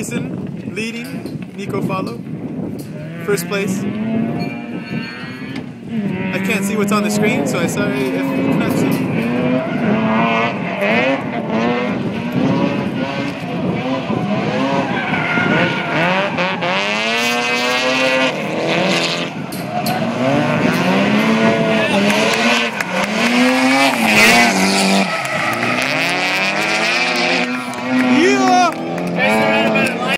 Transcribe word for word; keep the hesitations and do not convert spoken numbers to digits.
Jason leading, Nico follow. First place. I can't see what's on the screen, so I'm sorry if you cannot see.